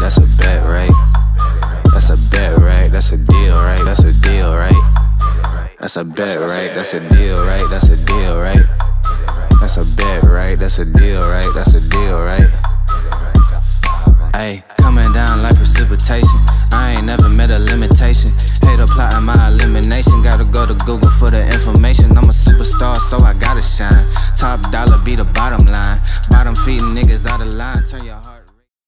That's a bet, right? That's a bet, right? That's a deal, right? That's a deal, right? That's a bet, right? That's a deal, right? That's a deal, right? That's a bet, right? That's a deal, right? That's a deal, right? Ayy, coming down like precipitation. I ain't never met a limitation. Hate plotting my elimination. Gotta go to Google for the information. I'm a superstar, so I gotta shine. Top dollar be the bottom line. Bottom feeding niggas out of line. Turn your heart.